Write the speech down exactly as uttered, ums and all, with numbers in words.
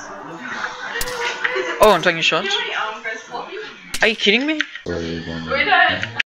Oh, I'm taking shots. Are you kidding me?